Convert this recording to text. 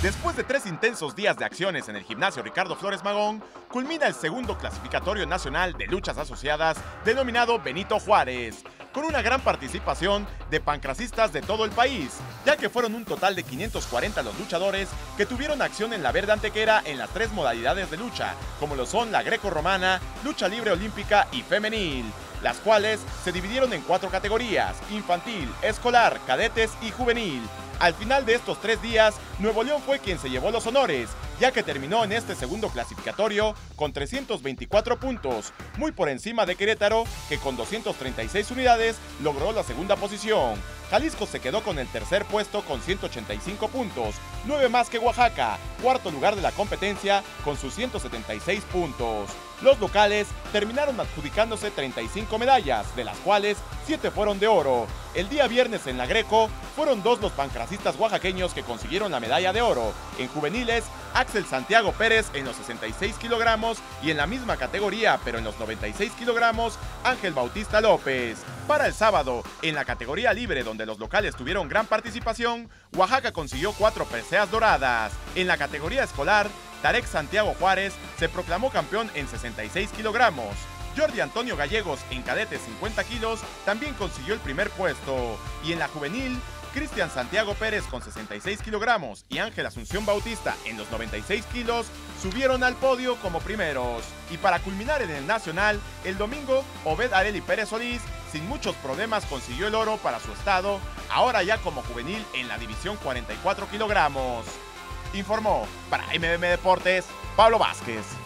Después de 3 intensos días de acciones en el gimnasio Ricardo Flores Magón, culmina el segundo clasificatorio nacional de luchas asociadas denominado Benito Juárez, con una gran participación de pancracistas de todo el país, ya que fueron un total de 540 los luchadores que tuvieron acción en la verde antequera en las 3 modalidades de lucha, como lo son la greco-romana, lucha libre olímpica y femenil, las cuales se dividieron en 4 categorías: infantil, escolar, cadetes y juvenil. Al final de estos 3 días, Nuevo León fue quien se llevó los honores, ya que terminó en este segundo clasificatorio con 324 puntos, muy por encima de Querétaro, que con 236 unidades logró la segunda posición. Jalisco se quedó con el tercer puesto con 185 puntos, 9 más que Oaxaca, cuarto lugar de la competencia con sus 176 puntos. Los locales terminaron adjudicándose 35 medallas, de las cuales 7 fueron de oro. El día viernes en la Greco fueron 2 los pancracistas oaxaqueños que consiguieron la medalla de oro. En juveniles, Axel Santiago Pérez en los 66 kilogramos y en la misma categoría, pero en los 96 kilogramos, Ángel Bautista López. Para el sábado, en la categoría libre, donde los locales tuvieron gran participación, Oaxaca consiguió 4 preseas doradas. En la categoría escolar, Tarek Santiago Juárez se proclamó campeón en 66 kilogramos. Jordi Antonio Gallegos en cadetes 50 kilos también consiguió el primer puesto. Y en la juvenil, Cristian Santiago Pérez con 66 kilogramos y Ángel Asunción Bautista en los 96 kilos subieron al podio como primeros. Y para culminar en el nacional, el domingo, Obed Areli Pérez Solís sin muchos problemas consiguió el oro para su estado, ahora ya como juvenil en la división 44 kilogramos. Informó para MBM Deportes, Pablo Vázquez.